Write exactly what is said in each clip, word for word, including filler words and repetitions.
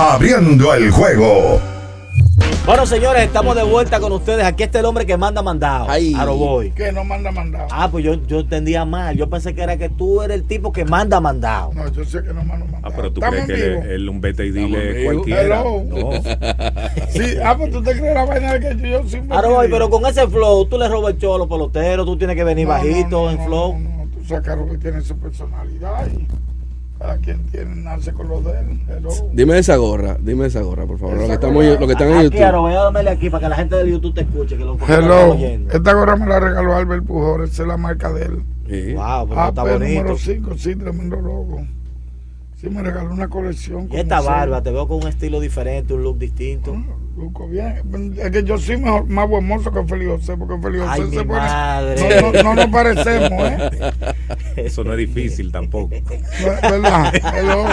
Abriendo el juego. Bueno, señores, estamos de vuelta con ustedes. Aquí está el hombre que manda mandado. Ay. Aroboy. ¿Qué no manda mandado? Ah, pues yo, yo entendía mal. Yo pensé que era que tú eres el tipo que manda mandado. No, yo sé que no manda mandado. Ah, pero tú ¿Estamos crees que vivos? él, él un vete y dile Estamos cualquiera. Hello. No. Sí, ah, pues tú te crees la vaina de que yo, yo siempre. Aroboy, pero con ese flow, tú le robas el cholo a los peloteros, tú tienes que venir No, bajito no, no, en no, flow. No, no, tú sacas lo que tiene su personalidad y cada quien tiene, nace con lo de él. Hello. Dime esa gorra, dime esa gorra, por favor. Lo que, Esa estamos, gorra. lo que están en Aquí, YouTube. Aroboy, dámele aquí para que la gente del YouTube te escuche. Que lo, que lo Hello. están oyendo. Esta gorra me la regaló Albert Pujol, esa es la marca de él. Sí. Wow, pero Ah, está pero bonito. número cinco, sí, tremendo logo. Sí, me regaló una colección. Y como esta sea. barba, te veo con un estilo diferente, un look distinto. Ah, Luco, bien. Es que yo soy mejor, más buen mozo que Félix José, porque Félix Ay, José mi se pone. madre. No, no, no nos parecemos, ¿eh? Eso no es difícil tampoco. ¿Verdad? Hello.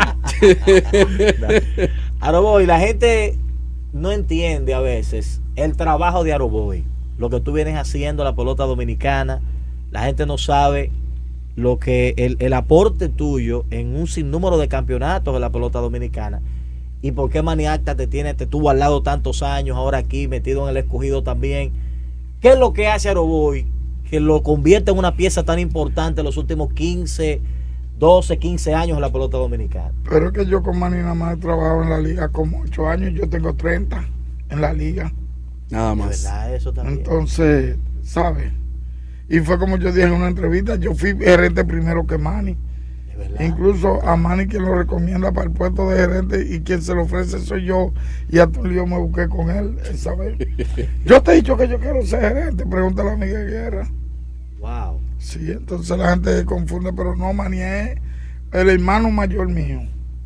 Aroboy, la gente no entiende a veces el trabajo de Aroboy, lo que tú vienes haciendo la pelota dominicana. La gente no sabe lo que el, el aporte tuyo en un sinnúmero de campeonatos de la pelota dominicana y por qué Maniacta te tiene, te tuvo al lado tantos años, ahora aquí metido en el escogido también. ¿Qué es lo que hace Aroboy que lo convierte en una pieza tan importante en los últimos quince, doce, quince años en la pelota dominicana? Pero es que yo con Manny nada más he trabajado en la liga como ocho años, yo tengo treinta en la liga. Nada De más. verdad, eso también. Entonces, ¿sabes? Y fue como yo dije en una entrevista, yo fui gerente primero que Manny. De verdad. Incluso a Manny quien lo recomienda para el puesto de gerente y quien se lo ofrece soy yo. Y hasta yo me busqué con él, ¿sabes? Yo te he dicho que yo quiero ser gerente, pregúntale a Miguel Guerra. Wow. Sí, entonces la gente confunde, pero no, Manny es el hermano mayor mío.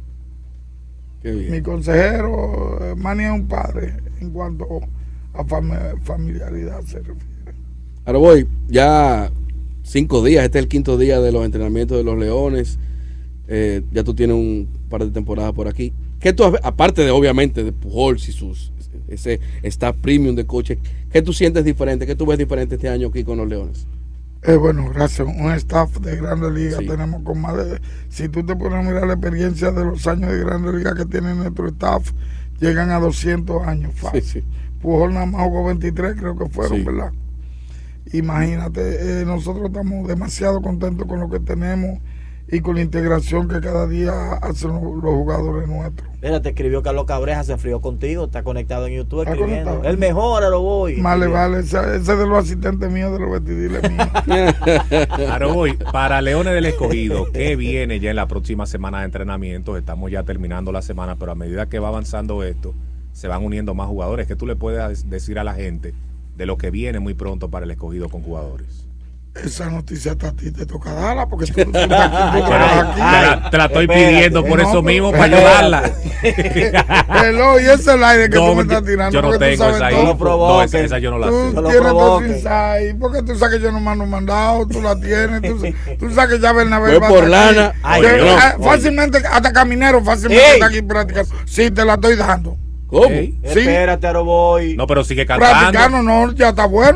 Qué Mi bien. consejero, eh, Manny es un padre en cuanto a fam- familiaridad se refiere. Ahora voy, ya cinco días, este es el quinto día de los entrenamientos de los Leones. Eh, ya tú tienes un par de temporadas por aquí. ¿Qué tú, has- aparte de obviamente de Pujols y sus ese staff premium de coaches, qué tú sientes diferente? ¿Qué tú ves diferente este año aquí con los Leones? Eh, bueno, gracias. Un staff de Grandes Ligas Sí. tenemos con más de... Si tú te pones a mirar la experiencia de los años de Grandes Ligas que tiene nuestro staff, llegan a doscientos años fácil. Sí, sí. Pujol nada más jugó veintitrés, creo que fueron, Sí. ¿verdad? Imagínate, eh, nosotros estamos demasiado contentos con lo que tenemos y con la integración que cada día hacen los, los jugadores nuestros. Mira, te escribió Carlos Cabreja, se enfrió contigo, está conectado en YouTube Está escribiendo. conectado. El mejor, Aroboy. Más le vale, ese, ese es de los asistentes míos, de los vestidiles míos. Aroboy, para Leones del Escogido, ¿qué viene ya en la próxima semana de entrenamientos? Estamos ya terminando la semana, pero a medida que va avanzando esto, se van uniendo más jugadores. ¿Qué tú le puedes decir a la gente de lo que viene muy pronto para el Escogido con jugadores? Esa noticia hasta a ti te toca darla porque tú, tú estás aquí, tú Pero trabajas te, aquí. la, te la estoy Espérate. pidiendo por No, eso pero- mismo, para Espérate. ayudarla. Hello, y ese es el aire que No, tú me estás tirando. yo no porque tú tengo sabes esa todo. No info. provoques. No, esa, esa yo no la Tú sé. No lo tienes dos provoques. insights, porque tú sabes que yo no mando mandado, tú la tienes, tú, tú sabes que ya Bernabé Fue va por hasta lana. aquí. Ay, Que, no, ah, oye. fácilmente, hasta caminero fácilmente Ey. está aquí practicando. Sí, te la estoy dando. ¿Cómo? Ey. Sí. Espérate, Aroboy. No, pero sigue cantando. Practicando, no, ya está bueno.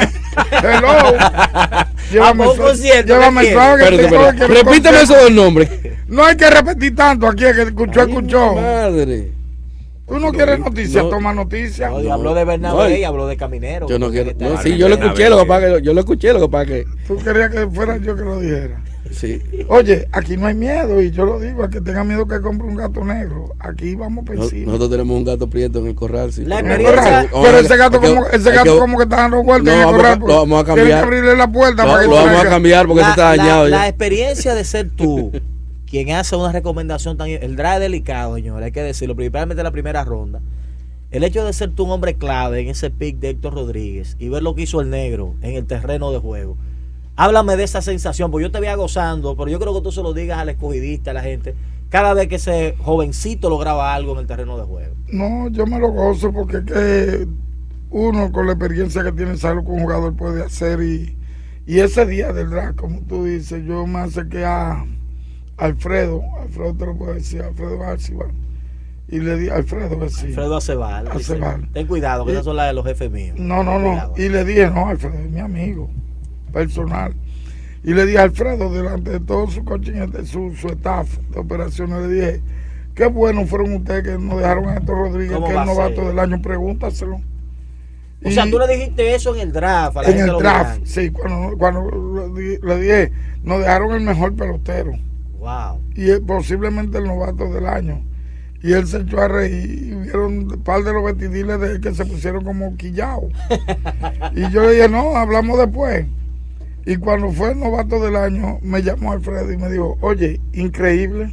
Hello. Llévame Ah, un suave, concierto, llévame ¿qué suave, que Espérate, te espérate. coge que no Repítame concierto. esos dos nombres. No hay que repetir tanto aquí, el que escuchó, Ay, escuchó. Madre. Tú no quieres noticias, No. toma noticias. No, y No, habló de no, Bernabé y- y habló de Caminero. Yo no Porque quiero. está- No, Ah, sí, yo lo Bernabé, escuché, lo que sí. pasa que yo lo escuché, lo que pasa que. Tú querías que fuera yo que lo dijera. Sí. Oye, aquí no hay miedo, y yo lo digo, a que tenga miedo que compre un gato negro. Aquí vamos por No- encima. nosotros tenemos un gato prieto en el corral. Sí. La En el experiencia- corral. Vamos a- Pero ese gato, hay que- como, ese hay gato que- como que está dando vueltas No, en el vamos a- corral. lo vamos a Tienes cambiar. que abrirle la puerta Lo, para que lo vamos a salga. cambiar porque la, este está la- dañado la ya. experiencia de ser tú quien hace una recomendación tan... El drive es delicado, señor, hay que decirlo, principalmente en la primera ronda. El hecho de ser tú un hombre clave en ese pick de Héctor Rodríguez y ver lo que hizo el negro en el terreno de juego. Háblame de esa sensación, porque yo te veía gozando, pero yo creo que tú se lo digas al escogidista, a la gente, cada vez que ese jovencito lograba algo en el terreno de juego. No, yo me lo gozo porque es que uno con la experiencia que tiene sabe lo que un jugador puede hacer y, y ese día del draft, como tú dices, yo me acerqué a Alfredo, Alfredo te lo puedo decir, Alfredo García, y le di Alfredo así. Alfredo Acebal. dice, Acebal. ten cuidado, que Y- esas son las de los jefes míos. No, no, Ten no. cuidado. Y le dije, no, Alfredo es mi amigo personal. Y le dije a Alfredo, delante de todo su coaching, su, su staff de operaciones, le dije, qué buenos fueron ustedes que nos dejaron a Héctor Rodríguez, que es el novato del año, pregúntaselo. O sea, tú le dijiste eso en el draft. A la en gente el draft, sí, cuando, cuando le dije, nos dejaron el mejor pelotero. Wow. Y él, posiblemente el novato del año. Y él se echó a reír y vieron un par de los vestidiles de él que se pusieron como quillados. Y yo le dije, no, hablamos después. Y cuando fue el novato del año, me llamó Alfredo y me dijo, oye, increíble,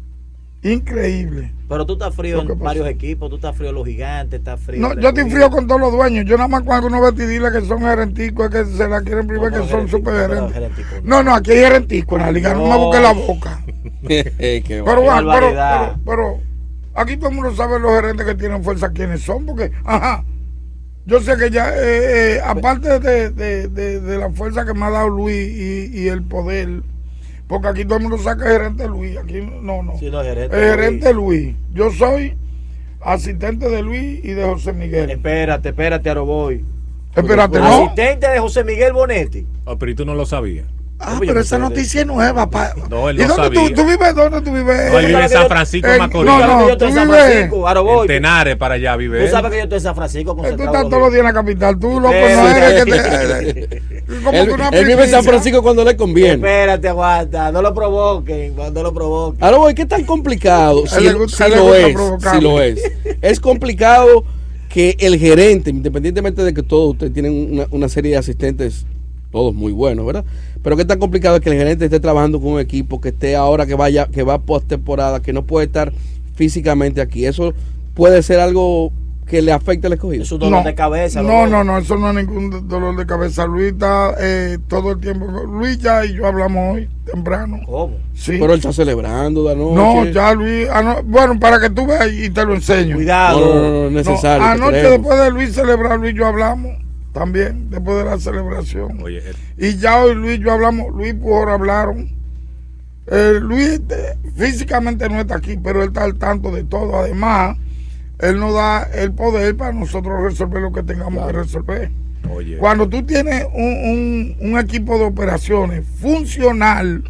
increíble. Pero tú estás frío en varios equipos, tú estás frío en los gigantes, estás frío. No, yo estoy frío con todos los dueños. Yo nada más con algunos vestidiles que son gerenticos, que se la quieren primero, no, que son super gerentes. No, no, aquí hay gerenticos en la liga, no, no me busque la boca. pero, bueno, pero, pero, pero aquí todo el mundo sabe los gerentes que tienen fuerza quiénes son, porque, ajá, yo sé que ya, eh, eh, aparte de, de, de, de la fuerza que me ha dado Luis y, y el poder, porque aquí todo el mundo saca gerente Luis, aquí no, no, sí, no gerente, el gerente Luis. Luis. Yo soy asistente de Luis y de José Miguel. Espérate, espérate, Aroboy. Espérate, no. Asistente de José Miguel Bonetti. Oh, pero tú no lo sabías. Ah, pero esa noticia es nueva. Pa... No, él ¿Y no dónde sabía. tú, tú vives? ¿Dónde tú vives? No, él vive en San Francisco, eh, Macorís. No, no, yo estoy en San Francisco, Aroboy. En Tenares, para allá vive Tú él. sabes que yo estoy en San Francisco. Tú estás todos los días en la capital. Tú, loco, no eres que te... Como él, que él vive en San Francisco cuando le conviene. Espérate, aguanta. No lo provoquen. No lo provoquen. Ahora voy, ¿qué tan complicado? Si, gusta, si lo es. Si lo es. Es complicado que el gerente, independientemente de que todos ustedes tienen una, una serie de asistentes, todos muy buenos, ¿verdad? Pero qué tan complicado es que el gerente esté trabajando con un equipo que esté ahora que vaya, que va post temporada, que no puede estar físicamente aquí. Eso puede ser algo que le afecte al escogido. Es un dolor no, de cabeza. No, no, no, eso no es ningún dolor de cabeza. Luis está eh, todo el tiempo. Luis ya y yo hablamos hoy, temprano. ¿Cómo? Sí. Pero él está celebrando de anoche. No, ya Luis. Ano, bueno, para que tú veas y te lo enseño. Cuidado. No, no, no, no es necesario. No, anoche, después de Luis celebrar, Luis y yo hablamos. También, después de la celebración. Oye, él... Y ya hoy Luis y yo hablamos. Luis y Pujol hablaron. Eh, Luis eh, físicamente no está aquí, pero él está al tanto de todo. Además, él nos da el poder para nosotros resolver lo que tengamos claro. que resolver. Oye. Cuando tú tienes un, un, un equipo de operaciones funcional,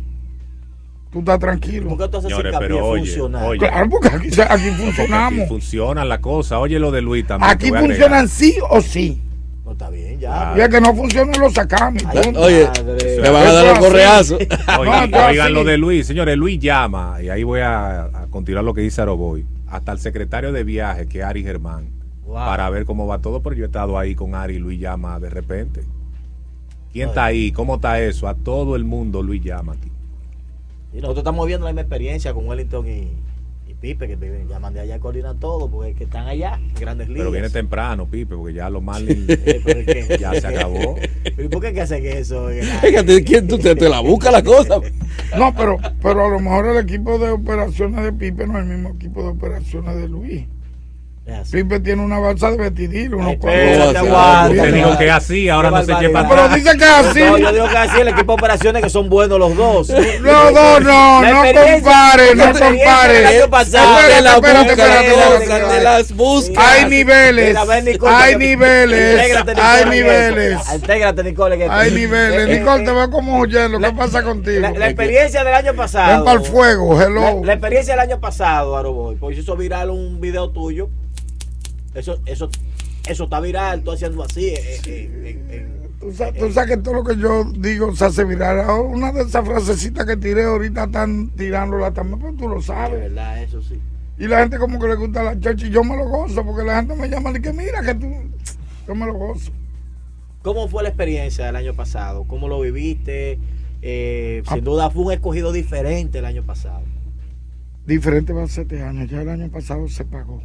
tú estás tranquilo. ¿Por qué tú haces Señores, hincapié pero oye, funcional? oye. Claro, porque aquí, aquí funcionamos. Aquí funciona la cosa. Oye, lo de Luis también. Aquí funcionan sí o sí. No está bien, ya. Claro. Y el que no funciona lo sacamos. Ay, Oye, madre. me van a dar los correazos. Oigan, No, oigan sí. lo de Luis. Señores, Luis llama, y ahí voy a, a continuar lo que dice Aroboy, hasta el secretario de viaje, que es Ari Germán, Wow. para ver cómo va todo, pero yo he estado ahí con Ari y Luis llama de repente. ¿Quién está ahí? ¿Cómo está eso? A todo el mundo Luis llama aquí. Y nosotros estamos viendo la misma experiencia con Wellington y, y Pipe, que viven, llaman de allá, coordinan todo, porque es que están allá, en Grandes Ligas. Pero viene temprano, Pipe, porque ya los Marlins Eh, pero es que- ya se acabó. ¿Y por qué hay que hacen eso? en el aire? Fíjate, ¿quién tú te, te la busca la cosa? No, pero, pero a lo mejor el equipo de operaciones de Pipe no es el mismo equipo de operaciones de Luis. Es así. Pipe tiene una balsa de vestidil, unos Ay, cuadros. espérate, Usted aguanta. Usted dijo que así, ahora Qué no se eche para barbaridad. Pero dice que es así. No, yo digo que así, el equipo de operaciones que son buenos los dos. No, no, no, La no experiencia- compare, la no experiencia compare. del año pasado. Espérate, la Espérate, busca, espérate, la espérate, cosa, espérate. te las busca. Hay niveles, Mira, ven, Nicole, hay que- niveles, Intégrate, Nicole, hay que- niveles, Intégrate, Nicole. que- hay Eh, niveles. eh, Nicole, eh, te veo como oyendo. ¿Qué pasa contigo? La, la experiencia del año pasado. Ven para el fuego, La, hello. la experiencia del año pasado, Aroboy, porque hizo viral un video tuyo. Eso, eso, eso está viral, tú haciendo así. eh, eh, eh, eh, Tú sabes, tú sabes que todo lo que yo digo se hace viral. Ahora, una de esas frasecitas que tiré ahorita están tirándola también, pero tú lo de sabes. verdad, eso sí. Y la gente como que le gusta la chocha y yo me lo gozo, porque la gente me llama y que mira que tú, yo me lo gozo. ¿Cómo fue la experiencia del año pasado? ¿Cómo lo viviste? Eh, sin Ah. duda fue un escogido diferente el año pasado. Diferente va a ser este año, ya el año pasado se pagó.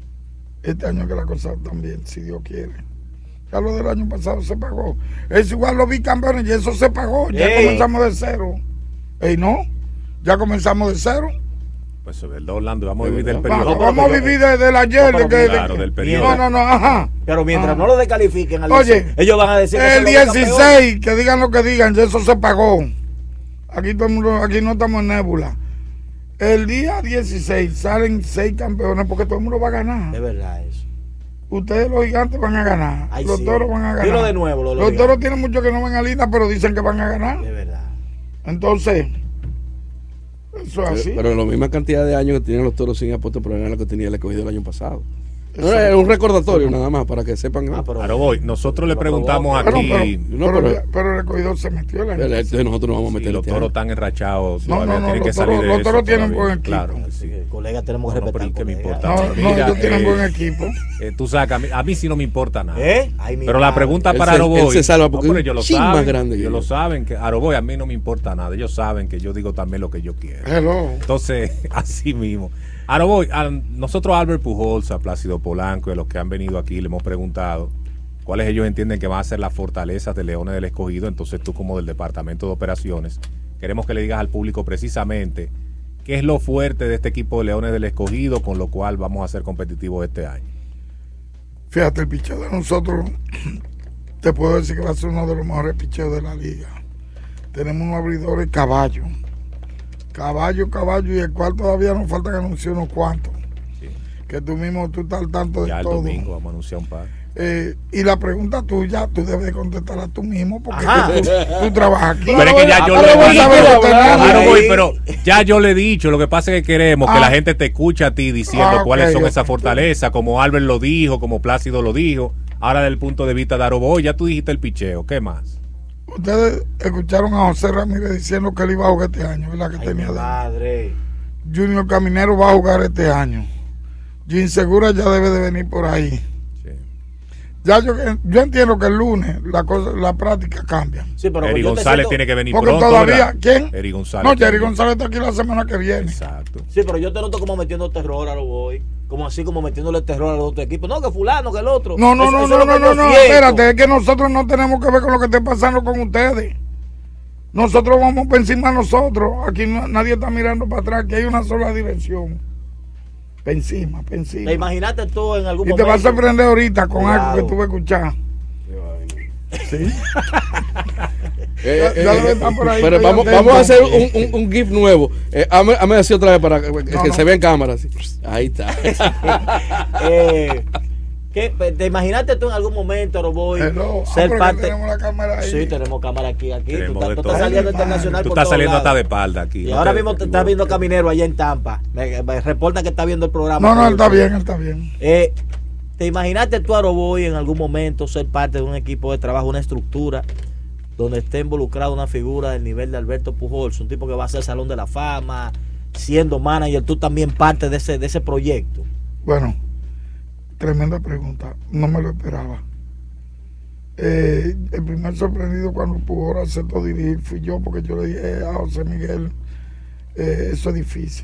Este año que la cosa también, si Dios quiere. Ya lo del año pasado se pagó. Es igual los bicampeones y eso se pagó. Ya Ey. comenzamos de cero. Ey, no, ya comenzamos de cero. Pues es verdad, Orlando, vamos a vivir del Va- periodo. vamos a vivir desde el ayer. No, de pero que- claro, de- del periodo. no, no, no, ajá. Pero mientras Ah. no lo descalifiquen al Oye, Licey, ellos van a decir que El son los campeones. dieciséis, que digan lo que digan, ya eso se pagó. Aquí todo el mundo, aquí no estamos en nébula. El día dieciséis salen seis campeones porque todo el mundo va a ganar. Es verdad eso. Ustedes los gigantes van a ganar. Ay, los sí. toros van a ganar. Dilo de nuevo, lo de los los toros gigantes. tienen mucho que no ven a Lina, pero dicen que van a ganar. Es verdad. Entonces, Eso es así. Pero, pero la misma cantidad de años que tenían los Toros sin apuesto, pero era lo que tenía el escogido el año pasado. No, era un recordatorio nada más para que sepan. Ah, pero- Aroboy, nosotros le Pero- preguntamos Pero, aquí. pero, no, pero, pero- pero el escogido se metió la El- el- nosotros nos vamos a si meter los este toros año. están enrachados, No, todavía no, no, tienen que los salir toros- de los eso toros tienen todavía. buen equipo. Claro que sí. Sí, colega, tenemos que No, no, pero respetar. ¿y qué me colega. importa? No, no, Mira, ellos tienen eh, buen equipo. Eh, tú sabes que a mí, a mí sí no me importa nada. ¿Eh? Ay, mi Pero la madre. pregunta Él para se- Aroboy. él se salva porque no, pero es un ellos lo chin saben, más grande que ellos yo. lo saben que Aroboy a mí no me importa nada. Ellos saben que yo digo también lo que yo quiero. Hello. Entonces, así mismo. Aroboy, a nosotros a Albert Pujols, a Plácido Polanco, de los que han venido aquí, le hemos preguntado cuáles ellos entienden que van a ser las fortalezas de Leones del Escogido. Entonces tú, como del Departamento de Operaciones, queremos que le digas al público precisamente qué es lo fuerte de este equipo de Leones del Escogido, con lo cual vamos a ser competitivos este año. Fíjate, el picheo de nosotros, te puedo decir que va a ser uno de los mejores picheos de la liga. Tenemos unos abridores caballo. Caballo, caballo, y el cual todavía nos falta que anuncie unos cuantos. Sí. Que tú mismo, tú estás al tanto de Ya el todo. domingo vamos a anunciar un par. Eh, y la pregunta tuya, tú debes contestarla tú mismo, porque Ajá. tú, tú trabajas aquí. Pero es que ya yo Ah, le pero he vas a ver dicho, lo que nada. Claro, voy, Ahí. pero ya yo le he dicho, lo que pasa es que queremos que Ah. la gente te escuche a ti diciendo Ah, cuáles ok, son ok. esas fortalezas, como Albert lo dijo, como Plácido lo dijo. Ahora, desde el punto de vista de Aroboy, ya tú dijiste el picheo, ¿qué más? Ustedes escucharon a José Ramírez diciendo que él iba a jugar este año, ¿verdad? Que Ay, mi tenía de- madre. Junior Caminero va a jugar este año. Jim Segura ya debe de venir por ahí. Sí. Ya yo, yo entiendo que el lunes la cosa, la práctica cambia. Sí, pero Eri yo te González siento- tiene que venir Porque pronto, todavía, ¿verdad? ¿quién? Eri González. No, Jerry también. González está aquí la semana que viene. Exacto. Sí, pero yo te noto como metiendo terror a lo voy. Como así, como metiéndole terror al otro equipo. No, que fulano, que el otro. No, no, Eso- no, eso no, es lo no, que no, yo no, siento. espérate, es que nosotros no tenemos que ver con lo que esté pasando con ustedes. Nosotros vamos por encima de nosotros. Aquí no- nadie está mirando para atrás, que hay una sola dirección. Pa' encima, pa' encima. ¿Te imaginaste tú en algún Y te momento? vas a sorprender ahorita con Cuidado. algo que tú vas a escuchar. Sí. Eh, Ya- ya eh, lo están por ahí, pero estoy vamos, atento. vamos a hacer un, un, un GIF nuevo. Eh, hazme, hazme así otra vez para que, que No, no. se vea en cámara. Así. Ahí está. Eh, ¿qué? ¿Te imaginaste tú en algún momento, Roboy, Hello. Ah, ser porque parte? tenemos la cámara ahí. Sí, tenemos cámara aquí. aquí. Tú, Tenemos estás- de tú todo. estás saliendo Ay, internacional Tú por estás todos saliendo hasta lados. de espalda aquí. Y no ahora te- mismo te estás viendo Caminero allá en Tampa. Me, me reportan que está viendo el programa. No, no, él está bien, él está bien. Eh, ¿Te imaginaste tú, Aroboy, en algún momento ser parte de un equipo de trabajo, una estructura donde esté involucrada una figura del nivel de Alberto Pujols, un tipo que va a ser Salón de la Fama, siendo manager, tú también parte de ese, de ese proyecto? Bueno, tremenda pregunta. No me lo esperaba. Eh, el primer sorprendido cuando Pujol aceptó dirigir fui yo, porque yo le dije a José Miguel, eh, eso es difícil.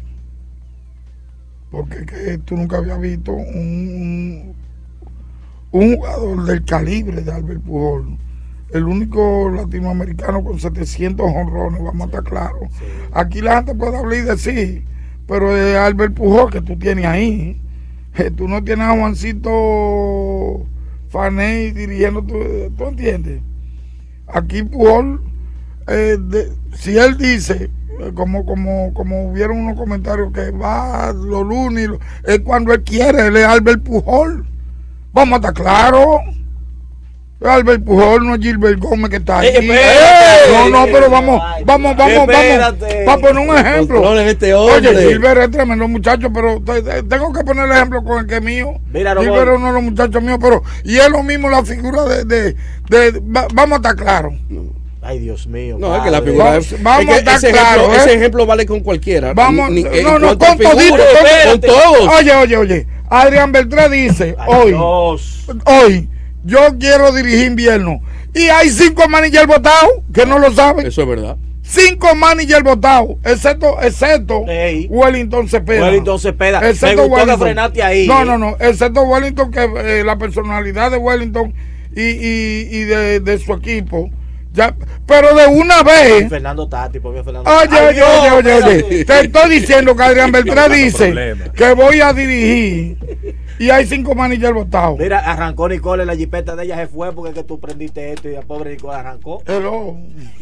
Porque que tú nunca habías visto un, un jugador del calibre de Albert Pujol. El único latinoamericano con setecientos jonrones, vamos a estar claros. Aquí la gente puede hablar y decir, pero es Albert Pujol que tú tienes ahí. Eh, Tú no tienes a Juancito Faney dirigiendo, tú, ¿tú entiendes? Aquí Pujol, eh, de- si él dice, eh, como como como hubieron unos comentarios que va los lunes, lo- es cuando él quiere, él es Albert Pujol. Vamos a estar claros. Albert Pujol, no es Gilbert Gómez que está ahí. Eh, espérate. no, no, pero vamos, Ay, vamos, vamos, vamos. espérate. Para poner un ejemplo. Controlen este hombre. Oye, Gilbert es tremendo muchacho, pero te- te- tengo que poner el ejemplo con el que es mío. Mira, no Gilbert voy. es uno de los muchachos míos, pero y es lo mismo la figura de, de, de- va- vamos a estar claros. Ay, Dios mío. No, es que la padre. figura Vamos- es, vamos es que a estar ese, ejemplo, claros, ¿eh? ese ejemplo vale con cualquiera. Vamos, Ni- ni- no, en no, cuanto a con todito, figura, con- con todos. Oye, oye, oye, Adrián Beltrán dice, Ay, hoy, Dios. hoy, yo quiero dirigir invierno. Y hay cinco managers votados que no lo saben. Eso es verdad. Cinco managers votados, excepto, excepto Ey. Wellington Cepeda. Wellington Cepeda. Me Excepto gustó que Wellington. frenaste ahí. No, no, no, excepto Wellington, que eh, la personalidad de Wellington y, y, y de, de su equipo. Ya, pero de una vez. Fernando Tati, por mí Fernando Oye, Ay, oye, Dios, oye, oye, oye, espérate. te estoy diciendo que Adrián Beltrán No, no, dice problema. que voy a dirigir y hay cinco managers votados. Mira, arrancó Nicole, la jipeta de ella se fue porque es que tú prendiste esto y la pobre Nicole arrancó. Hello.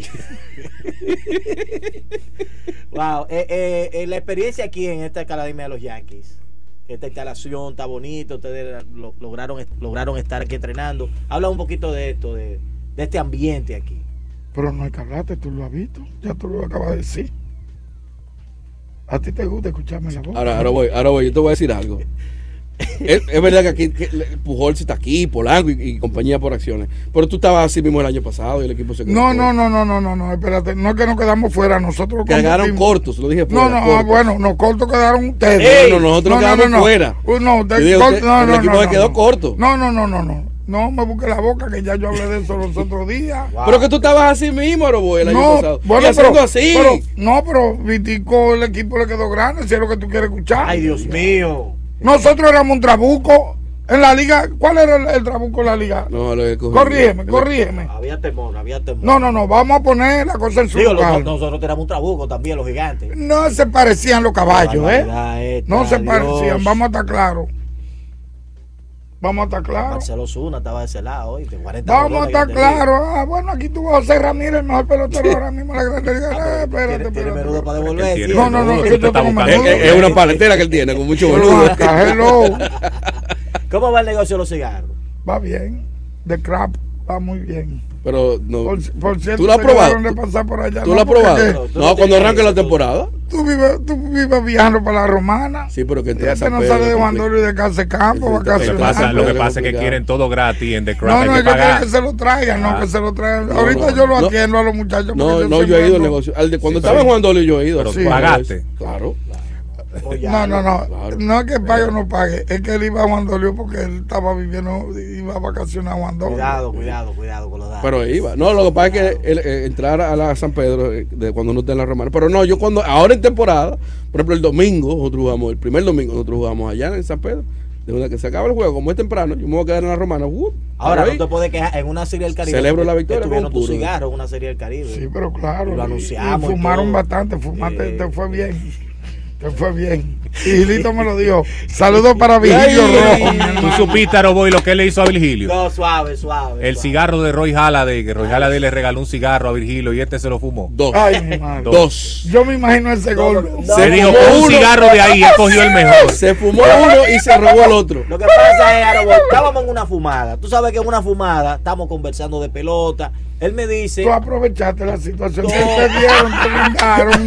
Wow, eh, eh, eh, la experiencia aquí en esta academia de los Yankees, esta instalación está bonito, ustedes lo- lograron lograron estar aquí entrenando. Habla un poquito de esto, de, de este ambiente aquí. Pero no hay que hablarte, tú lo has visto, ya tú lo acabas de decir. A ti te gusta escucharme la voz. Ahora, ahora voy, ahora voy, yo te voy a decir algo. Es, es verdad que aquí que Pujol está aquí, Polanco y, y compañía por acciones. Pero tú estabas así mismo el año pasado y el equipo se quedó. No, no, no, no, no, no, no, espérate. No es que nos quedamos fuera, nosotros quedaron competimos. cortos, lo dije fuera. No, no, cortos. ah, bueno, los cortos quedaron ustedes. Ey, No, no, nosotros no, quedamos no, no. fuera. Uh, no, de Yo digo, corto- usted- no, el no, equipo no, se no, quedó no. corto. No, no, no, no, no. No me busque la boca, que ya yo hablé de eso los otros días. Wow. Pero que tú estabas así mismo, Aroboy, el año No, pasado. bueno, y haciendo pero, así. pero- no, pero Vitico, el equipo le quedó grande, si es lo que tú quieres escuchar. Ay, Dios mío. Nosotros éramos un trabuco en la liga. ¿Cuál era el, el trabuco en la liga? No, lo que cogí- Corrígeme, el- corrígeme. Había temor, había temor. No, no, no, vamos a poner la cosa en su Digo, lugar. los- nosotros teníamos un trabuco también, los gigantes. No se parecían los caballos, ¿eh? Barbaridad esta, No se Dios. parecían, vamos a estar claros. Vamos a estar claros. Marcelo Zuna estaba de ese lado, hoy, cuarenta Vamos a millones estar que tenía. claros. Ah, bueno, aquí tuvo José Ramírez, el mejor pelotero ahora mismo en la Grande Liga. Eh, Tiene, espérate, tiene espérate. menudo para Que devolver. tiene sí. No, no, no, menudo, que tú yo te estás tengo buscando- Es, es- es una paletera que él tiene con mucho Pero boludo. acá, hello. ¿Cómo va el negocio de los cigarros? Va bien. The Crap va muy bien. Pero no. Por, por cierto, ¿Tú lo has se probado? llevaron de pasar por allá. ¿Tú No, lo has porque probado? que Tú no No, cuando tienes arranque la eso, tú- temporada. Tú vives, tú vives viajando para la romana. Sí, pero que Ya entra se no sale de Juan Dolio y de Casa de Campo, Sí, Lo que vacaciones. pasa, lo que Claro, pasa es que complicado. quieren todo gratis en The Crap. No, hay no, que yo quiero pagar. que se lo traigan, no, Ah. que se lo traigan. No, Ahorita no, yo lo no. atiendo a los muchachos. No, porque no, siempre yo he ido al ando- negocio. Al de cuando Sí, estaba en pero- Juan Dolio yo he ido. pero Sí. pagaste. Claro. Oye, No, no, no. Claro. No es que pague o no pague. Es que él iba a Juan Dolio porque él estaba viviendo, iba a vacacionar a Juan Dolio. Cuidado, cuidado, cuidado con los datos. Pero iba. No, lo que pasa es que el, eh, entrar a la San Pedro eh, de cuando uno está en la Romana. Pero no, yo cuando, ahora en temporada, por ejemplo, el domingo, nosotros jugamos, el primer domingo, nosotros jugamos allá en San Pedro. De una que se acaba el juego, como es temprano, yo me voy a quedar en la Romana. Uh, Ahora, ahí. no te puedes quejar en una serie del Caribe. Celebro la victoria Estuvieron con tus puro. cigarros en una serie del Caribe. Sí, pero claro. Y lo y- anunciamos Y y fumaron todo. bastante, fumaste, Eh, te fue bien. Te fue bien. Y Gilito me lo dijo. Saludos para Vigilio Ay. Rojo. mi ¿Tú hermano. supiste, Aroboy, lo que le hizo a Virgilio? No, suave, suave. El suave. cigarro de Roy Halladay, que Roy Halladay le regaló un cigarro a Virgilio y este se lo fumó. Dos. Ay, mi madre. Dos. Yo me imagino ese No, gol. no, Se no, dijo, fumó con un uno. cigarro de ahí, él cogió el mejor. Se fumó uno y se robó el otro. Lo que pasa es, Arobo, estábamos en una fumada. Tú sabes que en una fumada estamos conversando de pelota. Él me dice, Tú aprovechaste la situación. No. Que te dieron, te brindaron.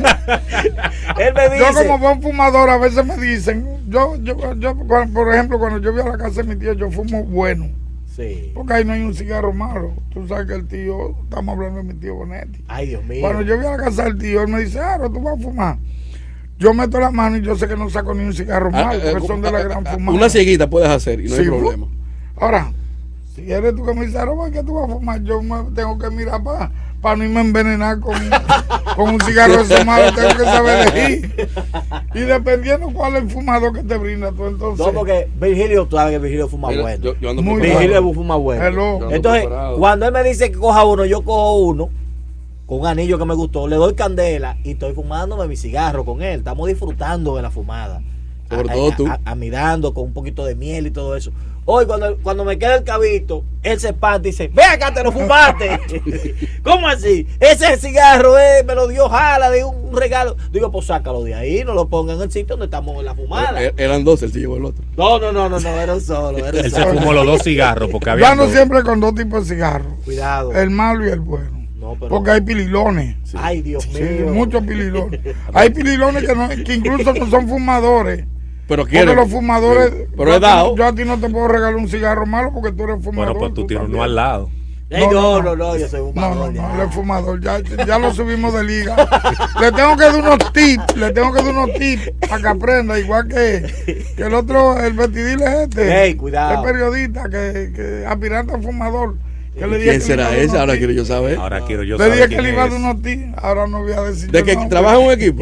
él me Yo dice, como buen fumador a veces me dicen, yo, yo, yo, cuando- por ejemplo, cuando yo voy a la casa de mi tío, yo fumo bueno. sí. Porque ahí no hay un cigarro malo. Tú sabes que el tío, estamos hablando de mi tío Bonetti. Ay, Dios mío. Cuando yo voy a la casa del tío, él me dice, ah, tú vas a fumar. Yo meto la mano y yo sé que no saco ni un cigarro Ah, malo, eh, porque son de la gran fumada. Una cieguita puedes hacer y no hay Sí, problema. Ahora, si eres tú que me dices, "Roba, ¿qué tú vas a fumar?" Yo me tengo que mirar para para no irme a envenenar con, con un cigarro de ese malo, tengo que saber elegir. Y dependiendo cuál es el fumador que te brinda tú, entonces. No, porque Virgilio, tú sabes que Virgilio fuma Mira, bueno. yo, yo ando Muy preparado. Virgilio fuma bueno. Hello. Yo ando Entonces, preparado. cuando él me dice que coja uno, yo cojo uno con un anillo que me gustó, le doy candela y estoy fumándome mi cigarro con él. Estamos disfrutando de la fumada. Sobre A- todo a- tú. a- a mirando con un poquito de miel y todo eso. Hoy, cuando, cuando me queda el cabito, él se espanta y dice: "Ve acá, te lo fumaste." ¿Cómo así? Ese cigarro eh, me lo dio Jala de un, un regalo. Digo, pues sácalo de ahí, no lo pongan en el sitio donde estamos en la fumada. Er- Eran dos, él se llevó el otro. No, no, no, no, no, era un solo. Era un Él se solo. fumó los dos cigarros porque Yo había ando dos. siempre con dos tipos de cigarros, Cuidado. el malo y el bueno. No, pero- Porque hay pililones. Sí. Ay, Dios Sí, mío. muchos pililones. Hay pililones que, no, que incluso no son fumadores. Pero Porque quiere. los fumadores. Sí, Pero yo, es dado. a ti- yo a ti no te puedo regalar un cigarro malo porque tú eres fumador. Bueno, pues tú tienes también. uno al lado. Ey, no, no, no, yo soy un No, no, fumador, no, ya. él es fumador, ya, ya lo subimos de liga. Le tengo que dar unos tips, le tengo que dar unos tips para que aprenda, igual que, que el otro, el Betidil es este. Ey, cuidado. Es periodista, que, que aspirante a fumador. Que le dije ¿Quién que será le iba a dar ese? unos Ahora tips. quiero yo saber. Ahora quiero yo Le saber dije que quién le iba a es. dar unos tips, ahora no voy a decir. ¿De el que nombre. trabaja en un equipo?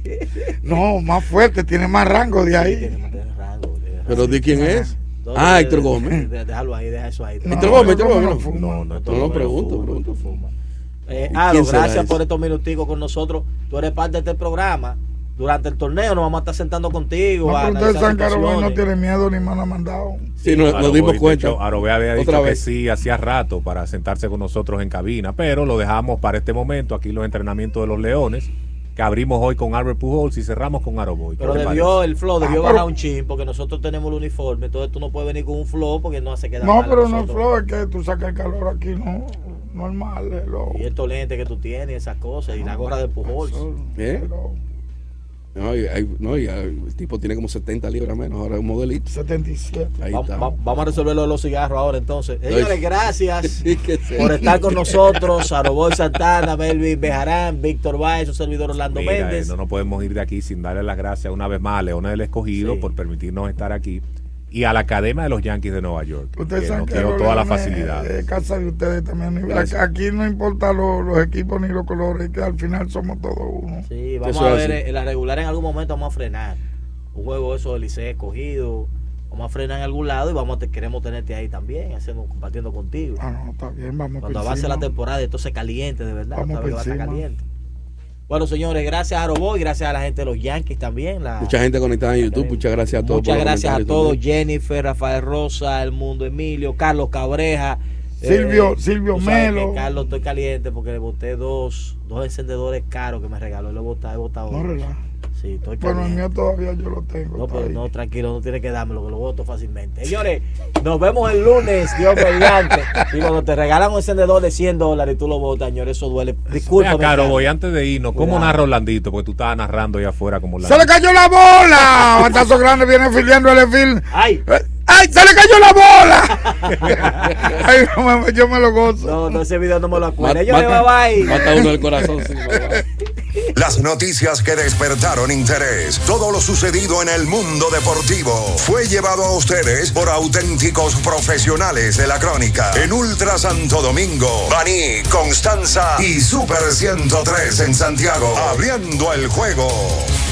No, más fuerte, tiene más rango de Tiene ahí. más de rango, tiene rango. ¿Pero de quién es? Todo Ah, de- Héctor de- Gómez. de- Déjalo ahí, deja eso ahí. No, Héctor Gómez, Héctor Héctor Gómez, Gómez no. no fuma. No, no, Héctor no, Gómez pregunto, fuma, pregunto. Héctor fuma. Eh, ¿Y Aro, quién será gracias ese? por estos minuticos con nosotros. Tú eres parte de este programa. Durante el torneo nos vamos a estar sentando contigo. No, a pero ustedes analizar saben que Arobey no situaciones. tiene miedo ni me ha mandado. Sí, nos, nos Aroboy, dimos de cuenta. hecho, Aroboy había dicho Otra que vez. sí hacía rato para sentarse con nosotros en cabina, pero lo dejamos para este momento, aquí los entrenamientos de los Leones, que abrimos hoy con Albert Pujols y cerramos con Aroboy. ¿Qué Pero te debió, parece? el flow debió Ah, pero- bajar un chin porque nosotros tenemos el uniforme. Entonces tú no puedes venir con un flow porque no hace quedar No, mal a pero no es nosotros. flow, es que tú sacas el calor aquí, no, normal. Hello. Y estos lentes que tú tienes, esas cosas, y la gorra de Pujols. ¿Eh? Hello. No, y, hay- no, y el tipo tiene como setenta libras menos, ahora es un modelito. setenta y siete. Ahí Va- está. va- vamos a resolver lo de los cigarros ahora entonces. Señores, gracias Sí, que sí. por estar con nosotros. Aroboy Santana, Melvin Bejarán, Víctor Báez, su servidor Orlando Mira, Méndez. eh, no nos podemos ir de aquí sin darle las gracias una vez más a Leones del Escogido Sí. por permitirnos estar aquí y a la Academia de los Yankees de Nueva York, Ustedes que saben nos que dio los todas las Leones, facilidades. eh, casa de ustedes también. Gracias. Aquí no importa lo- los equipos ni los colores, que al final somos todos uno. Sí, vamos Eso a es ver así. en la regular en algún momento vamos a frenar un juego eso del Licey Escogido. Vamos a frenar en algún lado y vamos a te- queremos tenerte ahí también, haciendo, compartiendo contigo. Ah, no, está bien, vamos Cuando por avance la encima. temporada, esto se caliente de verdad. Vamos otra vez por va a estar encima. caliente. Bueno, señores, gracias a Aroboy, gracias a la gente de los Yankees también. La, Mucha gente conectada en YouTube, muchas gracias a todos. Muchas por los gracias a comentarios todos, también. Jennifer, Rafael Rosa, El Mundo Emilio, Carlos Cabreja. Silvio- Silvio tú sabes Melo. que, Carlos, estoy caliente porque le boté dos, dos encendedores caros que me regaló. Le he botado, he botado. No, dos. relaja. Sí, estoy Bueno, el caliente. mío todavía yo lo tengo. No, está pero ahí. no, tranquilo, no tiene que dármelo, que lo voto fácilmente. Señores, nos vemos el lunes, Dios mediante. Y cuando te regalan un encendedor de cien dólares y tú lo botas, señores, eso duele. Disculpa. Mira, Caro, voy antes de irnos, ¿cómo Cuidado. narra Orlandito? Porque tú estabas narrando ahí afuera como ¡Se le Orlandito. cayó la bola! Batazo grande viene filiando el film. ¡Ay! ¡Ay, se le cayó la bola! Ay, no, me- yo me lo gozo. No, no, ese video no me lo acuerdo. Ma- Señores, mata- bye bye. Mata uno del corazón. Sí, bye, bye. Las noticias que despertaron interés, todo lo sucedido en el mundo deportivo, fue llevado a ustedes por auténticos profesionales de la crónica en Ultra Santo Domingo, Baní, Constanza y Super ciento tres en Santiago, abriendo el juego.